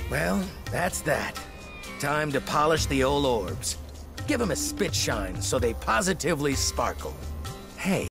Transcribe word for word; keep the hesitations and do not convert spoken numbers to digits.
Well, that's that. Time to polish the old orbs. Give them a spit shine so they positively sparkle. Hey.